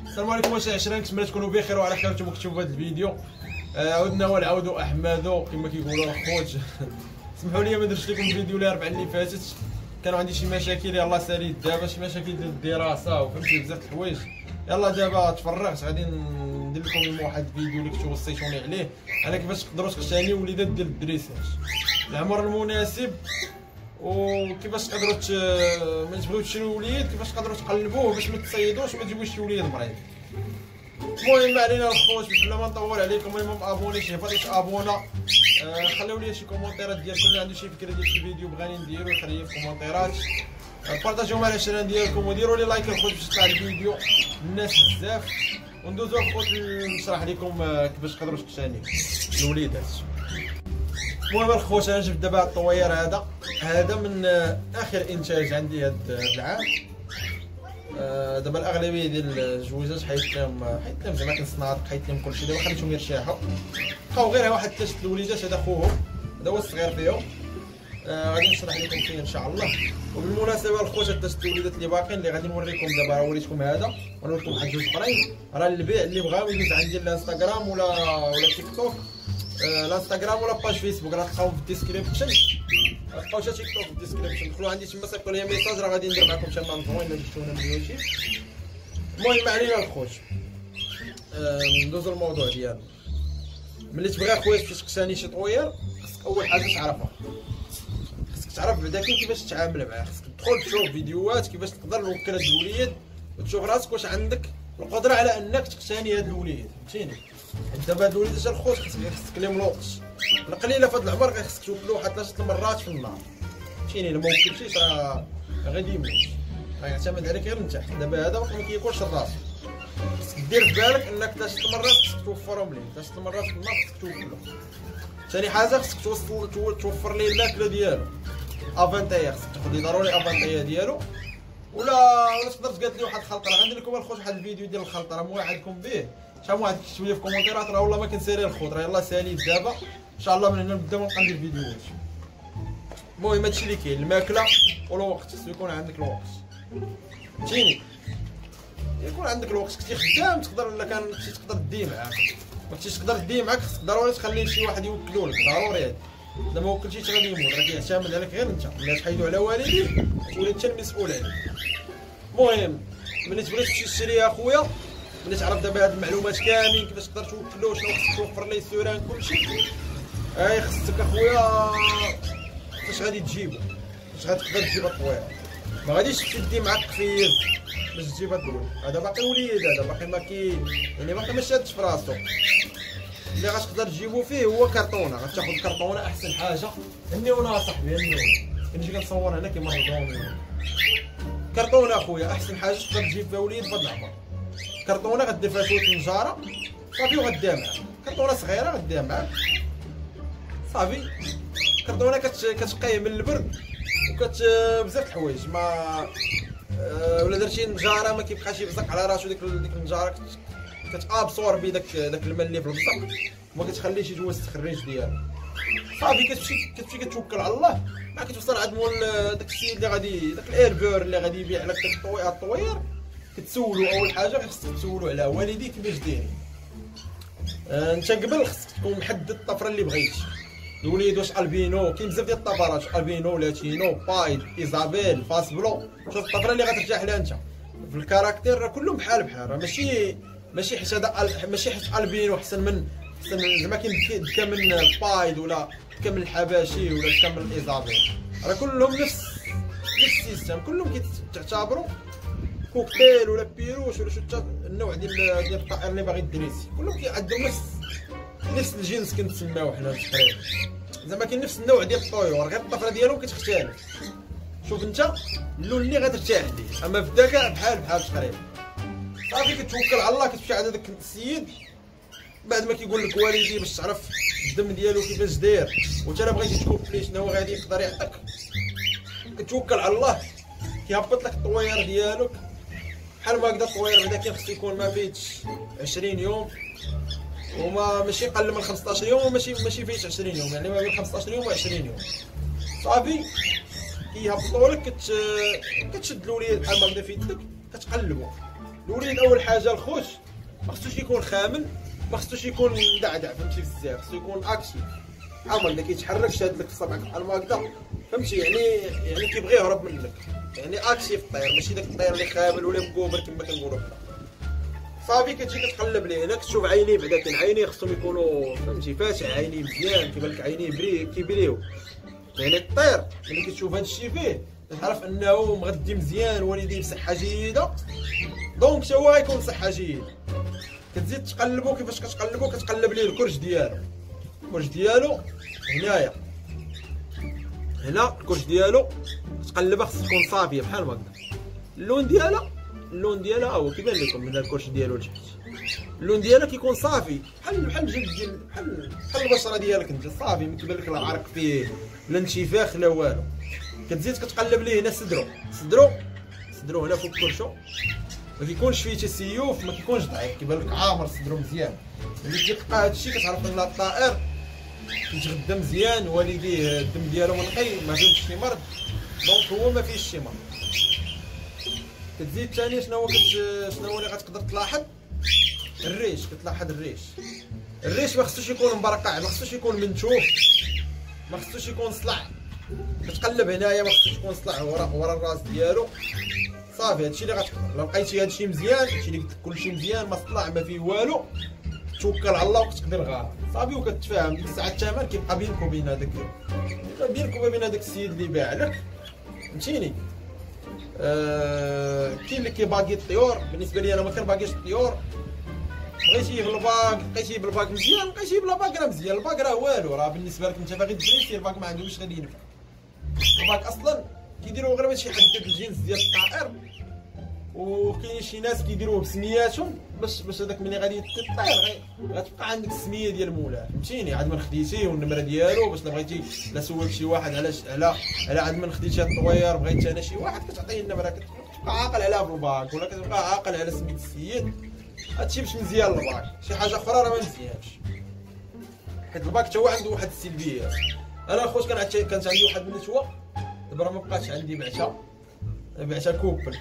السلام عليكم واش عشرين، نتمنى تكونوا بخير وعلى خير وانتم كتشوفوا هذا الفيديو. عودنا ونعاودوا احمدو كما كيقولوا الخوت. سمحوا لي ما درتش لكم الفيديو الاربعاء اللي فاتت، كانوا عندي شي مشاكل يلاه ساليت دابا، شي مشاكل ديال الدراسه وفهمتي بزاف د الحوايج. يلاه دابا تفرغت غادي ندير لكم اليوم واحد الفيديو اللي كنتو وصيتوني عليه على كيفاش تقدروا تقتنيوا وليدات ديال الدريساج العمر المناسب، وكيفاش تقدروا ما تبغيو تشريو وليد كيفاش تقدروا تقلبوه باش ما تصيدوش وما تجيبوش شي وليد مريض. المهم ما علينا الخوت، بلا ما نطول عليكم، المهم ابوني شي فاضي ابونا، خليو لي شي كومونتيرات ديالكم اللي عنده شي فكره ديال شي فيديو بغاني نديرو يخليه في الكومونتيرات، بارطاجيو مع العشرين ديالكم وديروا لي لايك الخوت باش يطلع الفيديو الناس بزاف، وندوزو الخوت نشرح لكم كيفاش تقدروا تقتنيو الوليدات. المهم الخوت انا جبت دابا الطوير هذا من اخر انتاج عندي هذا العام. دابا الاغلبيه ديال الجويزات حيت لهم زعما كنصنادق، حيت لهم كلشي، دابا خليتهم يرتاحوا، بقاو غير واحد 3 الوليدات، هذا خوهم، هذا هو الصغير فيهم. غادي نشرح لكم فيه ان شاء الله. وبالمناسبه الخوت هاد 3 الوليدات اللي باقيين اللي غادي نوريكم دابا، وريتكم هذا ونوريكم واحد 2 اخرين، راه للبيع اللي بغاو يدوز عندي الانستغرام ولا تيك توك، الانستغرام ولا باج فيسبوك راه تلقاو في الديسكريبشن، تلقاو حتى تيك توك في الديسكريبشن، دخلوا عندي تما صيفطوا لي ميساج، راه غادي ندير معكم تما زوين اللي شفتونا من اليوتيوب. المهم ما علينا الخوت، ندوزو الموضوع ديالنا. ملي تبغي اخويا باش تقتني شي طوير خصك اول حاجه تعرفها، خصك تعرف بعدا كيفاش تتعامل معاه، خصك تدخل تشوف فيديوهات كيفاش تقدر نوكل هاد الوليد وتشوف راسك واش عندك القدره على انك تقتني هاد الوليد، فهمتيني. دابا هاد الوليدات الخوت خصك لهم الوقت القليله في هاد العمر، غير خصك توكلو واحد 3 مرات في النهار، فهمتيني. الا ما وكلتيش راه غادي يموت، راه يعتمد عليك غير انت. دابا هذا ما كياكلش الراس، خصك دير في بالك انك 3 مرات خصك توفرهم ليه، 3 مرات في النهار خصك توكلو. ثاني حاجه خصك توفر ليه الماكله ديالو، افانتايا خصك تاخذ ليه ضروري افانتايا ديالو، ولا تقدر تقاد لي واحد الخلطه. راه غندير لكم الخوت واحد الفيديو ديال الخلطه، راه موعدكم به، شحال واحد كتبوا لي في الكومونتيرات، راه والله ما كنسالي الخوت، راه يلاه ساليت دابا ان شاء الله من هنا نبدا ونبقى ندير فيديوهات. المهم هادشي اللي كاين، الماكله والوقت، خصو يكون عندك الوقت، فهمتيني. يكون عندك الوقت، كنتي خدام تقدر، ولا كان كنتي تقدر دي معاك، ما كنتيش تقدر دي معاك خصك ضروري تخلي شي واحد يوكلو لك، ضروري هادي. اذا ما وكلتيش غادي يموت، راه كيعتمد عليك غير انت، ملي تحيدو على والديك تولي انت المسؤول عليه. المهم ملي تبغي تمشي تشري اخويا، ملي تعرف دابا هاد المعلومات كاملين كيفاش تقدر توكلو، شنو خصك توفر ليه السوران كلشي، خصك اخويا فاش غادي تجيبو، فاش غتقدر تجيب الطوير. ما غاديش تدي معاك قفيز باش تجيب هذا باقي وليد، هذا باقي ما يعني باقي ما شادش في راسو. اللي غتقدر تجيبو فيه هو كرتونه، غتاخد كرتونه احسن حاجه. هني وانا صاحبي هني كنجي كنصور هنا كيما هضروني. كرتونه اخويا احسن حاجه تقدر تجيب فيها وليد في هاد العمر. كرتونه غدير فيها شويه النجاره صافي وغديها معاك، كرتونه صغيره غديها معاك صافي. كرتونه كتقيه من البرد بزاف الحوايج، ما ولا درتي نجاره ما كيبقاش يبزق على راسو، ديك النجاره كتابسوربي داك الماء اللي في البزق، وما كتخليش يجوز التخريج ديالو صافي. كتمشي كتوكل على الله، ما كتوصل عند مول داك السيد اللي غادي، داك الايربور اللي غادي يبيع لك داك الطوير، كتسولو اول حاجه خصك تسولو على والديك كيفاش دايرين. انت قبل خصك تكون محدد الطفره اللي بغيتي، الوليد واش البينو، كاين بزاف ديال الطفرات، البينو، لاتينو، بايد، ايزابيل، فاس بلو. شوف الطفره اللي غترتاح لها انت في الكاركتير، راه كلهم بحال راه ماشي حيت هذا، ماشي حيت البينو احسن زعما كاين دكا من بايد، ولا دكا من الحباشي، ولا دكا من الايزابيل، راه كلهم نفس السيستم، كلهم كيتعتبروا كوكتيل ولا بيروش ولا شو النوع ديال الطائر اللي باغي دريسي، كلهم عندهم نفس الجنس كنتسماو حنا تقريبا، زعما كاين نفس النوع ديال الطيور، غير الطفره ديالهم كتختلف. شوف انت اللون اللي غترتاح ليه، اما في الذكاء بحال تقريبا. صافي كتوكل على الله، كتمشي عند داك السيد بعد ما كيقول لك والدي باش تعرف الدم ديالو كيفاش داير، وانت الا بغيتي تشوف ليه شنو هو غادي يقدر يعطيك، كتوكل على الله كيهبط لك الطوير ديالك. بحال ما هكذا الطوير بعدا خصو يكون ما فايتش 20 يوم، وما ماشي قل من 15 يوم، وماشي فايتش 20 يوم، يعني ما بين 15 يوم و 20 يوم صافي. كيهبطوا لك كتشد الوليد بحال ما هكذا في يدك، كتقلبو الوليد اول حاجه الخوت ما خصوش يكون خامل، ما خصوش يكون مدعدع فهمتي بزاف، خصو يكون اكتيف عمر اللي كيتحرك شاد لك صبعك بحال ما هكذا فهمتي، يعني كيبغي يهرب منك، يعني اكتيف الطير ماشي داك الطير اللي خامل ولا مكوبر كما كنقولوا حنا. صافي كتجي كتقلب ليه هنا كتشوف عينيه بعدا، كاين عينيه خصهم يكونوا فهمتي فاتح عينيه مزيان، كيبان لك عينيه كيبريو، يعني الطير ملي كتشوف هذا الشيء فيه تعرف انه مغذي مزيان والديه بصحه جيده، دونك حتى هو غيكون بصحه جيده. كتزيد تقلبو، كيفاش كتقلبو؟ كتقلب ليه الكرش ديالو، الكرش ديالو هنايا، هنا الكرش ديالو تقلبها خص تكون صافيه بحال هكا. اللون ديالها هو كيبان لكم من الكرش ديالو لتحت، اللون ديالها كيكون صافي بحال الجلد ديال بحال البشره ديالك انت، صافي ما كيبان لك لا عرق فيه لا انتفاخ لا والو. كتزيد كتقلب ليه هنا صدرو هنا فوق كرشو، ما كيكونش فيه تسيوف، ما كيكونش ضعيف، كيبان لك عامر صدرو مزيان. ملي كيلقى هادشي كتعرف ان الطائر كيتغذى مزيان، والديه الدم ديالو منقي ما فيهمش شي مرض، دونك هو ما فيهش شي مرض. كتزيد ثاني شنو هو اللي غتقدر تلاحظ؟ الريش. كتلاحظ الريش ما خصوش يكون مبرقع، ما خصوش يكون منتوف، ما خصوش يكون صلع. كتقلب هنايا ما خصوش يكون صلع ورا الراس ديالو. صافي هادشي اللي غتقدر. لو لقيتي هادشي مزيان، هادشي اللي قلت لك كلشي مزيان، ما صلع ما فيه والو، توكل على الله وكتقدر غار صافي وكتفاهم. ديك الساعه الثمن كيبقى بينك وبين هذاك السيد اللي باع لك فهمتيني. كاين اللي كيباغي الطيور، بالنسبه لي انا ما كنباغيش الطيور. بغيتي بالباك لقيتيه بالباك مزيان، لقيتيه بلا باك راه مزيان. الباك راه والو، راه بالنسبه لك انت باغي تدريسي الباك ما عندوش غادي ينفع. الباك اصلا كيديروه غير باش يحدد الجنس ديال الطائر، وكاين شي ناس كيديروه بسمياتهم باش هذاك ملي غادي الطير غتبقى عندك السميه ديال مولاه فهمتيني، عاد من خديتيه والنمره ديالو باش لا بغيتي لا سولت شي واحد على عاد من خديتي الطوير بغيت انا شي واحد كتعطيه النمره، كتبقى عاقل عليها بالباك ولا كتبقى عاقل على سميت السيد. هادشي باش مزيان الباك، شي حاجه اخرى راه ما مزيانش، حيت الباك حتى هو عنده واحد السلبيات. انا اخوت كانت عندي واحد النتوه، دابا راه ما بقاتش عندي، بعتها كوبل.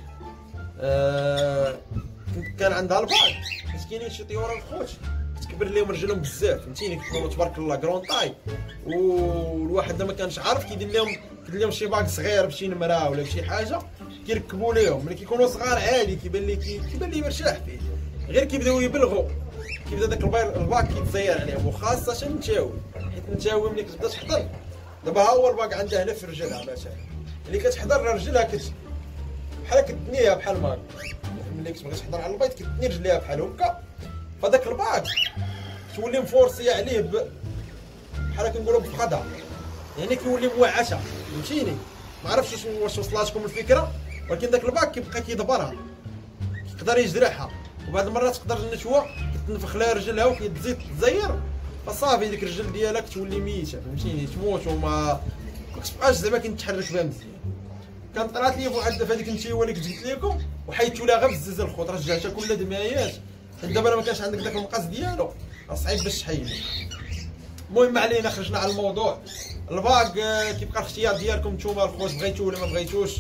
كان عندها الباك، حيت كاينين شي طيور الخوت كتكبر لهم رجلهم بزاف فهمتيني، كيكونوا تبارك الله كرون طاي، والواحد ما كانش عارف كيدير لهم شي باك صغير بشي نمره ولا بشي حاجه كيركبوا لهم. ملي كيكونوا صغار عادي كيبان لي مرتاح فيه، غير كيبداو يبلغوا كيبدا داك الباك كيتزير عليهم، وخاصه النتاوي، حيت النتاوي ملي كتبدا تحضر دابا ها هو الباك عندها هنا في رجلها مثلا، ملي كتحضر رجلها بحال كتنيها بحال ما ملي كتبغي تحضر على البيض كتني رجليها بحال هكا، فداك الباك تولي مفورسيه عليه بحال كنقولوا بفخدها، يعني كيولي موعشه فهمتيني. ما عرفتش واش وصلاتكم الفكره، ولكن داك الباك كيبقى كيدبرها، يقدر يجرحها، وبعض المرات تقدر النتوه كتنفخ لها رجلها وكتزيد تزير، فصافي ديك الرجل ديالك تولي ميته فهمتيني، تموت وما كتبقاش زعما كنتحرك بها مزيان. كانت طلعت لي فواحد في هذيك النتيوه اللي قلت لكم، وحيدتو لها غير بزاز الخوت، رجعتها كل دمايات، حيت دابا ما كانش عندك داك المقاس ديالو راه صعيب باش تحيد. المهم ما علينا، خرجنا على الموضوع. الباك كيبقى الاختيار ديالكم نتوما الخوت، بغيتو ولا ما بغيتوش،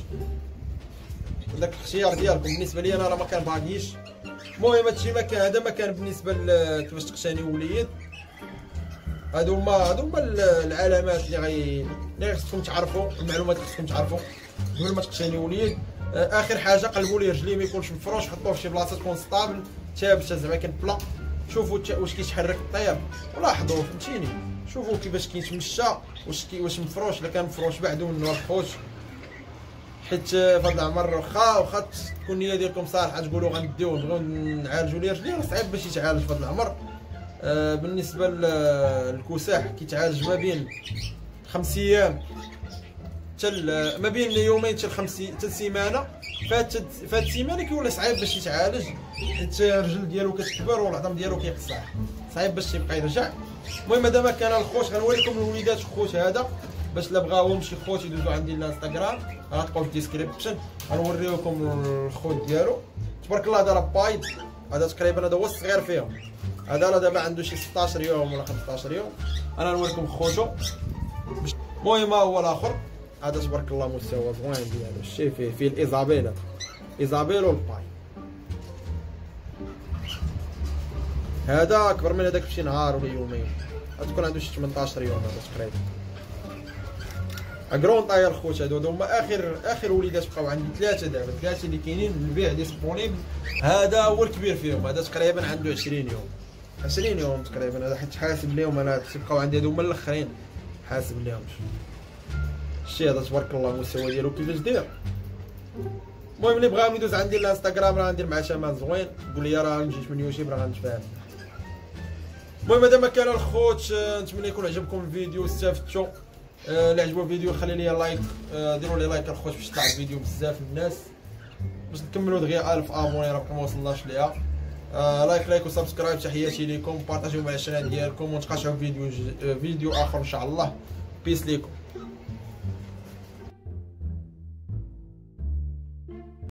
داك الاختيار ديالكم. بالنسبه لي انا راه ما كنباغيش. المهم هادشي هذا ما كان بالنسبه كيفاش تقتني وليد. هادو هما العلامات اللي خصكم تعرفوا، المعلومات اللي خصكم تعرفوا قبل ما تقتنيو وليد. اخر حاجه قلبوا ليه رجليه ما يكونش مفروش، حطوه في شي بلاصه تكون ستابل ثابته زعما كان بلا. شوفوا واش كيتحرك الطير ولاحظوا فهمتيني، شوفوا كيفاش كيتمشى، واش مفروش. الا كان مفروش بعدو منه الخوت، حيت في هذا العمر واخا تكون النيه ديالكم صالحه تقولوا غنديوه نبغيو نعالجوا ليه رجليه، صعيب باش يتعالج في هذا العمر. بالنسبه للكساح كيتعالج ما بين 5 ايام ما بين يومين حتى سيمانه. فات سيمانه كيولي صعيب باش يتعالج، حيت الرجل ديالو كتكبر والعظم ديالو كيقصح، صعيب باش يبقى يرجع. المهم هذا ما كان الخوت، غنوريكم الوليدات الخوت هذا باش لا بغاوهم شي خوت يدوزوا عندي الانستغرام، غتلقاو في الديسكريبشن غنوريكم الخوت ديالو. تبارك الله هذا راه بايض، هذا تقريبا هذا هو الصغير فيهم، هذا راه دابا عنده شي 16 يوم ولا 15 يوم. انا نوريكم خوتو. المهم هو الاخر هذا تبارك الله مستوى زوين ديالو، شتي فيه الايزابيل والباي. هذا اكبر من هذاك بشي نهار ولا يومين، غتكون عنده شي 18 يوم هذا تقريبا. اكرون طاير خوت، هادو هما اخر وليدات بقاو عندي ثلاثه دابا، ثلاثه اللي كاينين للبيع ديسبونيبل. هذا هو الكبير فيهم، هذا تقريبا عنده 20 يوم 20 يوم تقريبا، هذا حيت حاسب ليهم انا بقاو عندي هادو هما الاخرين حاسب ليهم. شتي هذا تبارك الله المستوى ديالو كيفاش داير. المهم اللي بغا يدوز عندي الانستغرام راه غندير معاه ثمن زوين، قول لي راه مجيت من يوتيوب راه غنتفاهم. المهم هذا ما كان الخوت، نتمنى يكون عجبكم الفيديو استفدتوا. اللي عجبو الفيديو خلي لي لايك، ديروا لي لايك الخوت باش يطلع الفيديو بزاف الناس، باش نكملوا دغيا 1000 ابوني راه ما وصلناش ليها. لايك وسبسكرايب، تحياتي ليكم، بارطاجيو مع الشانل ديالكم، ونتقاشعوا في فيديو اخر ان شاء الله. بيس ليكم.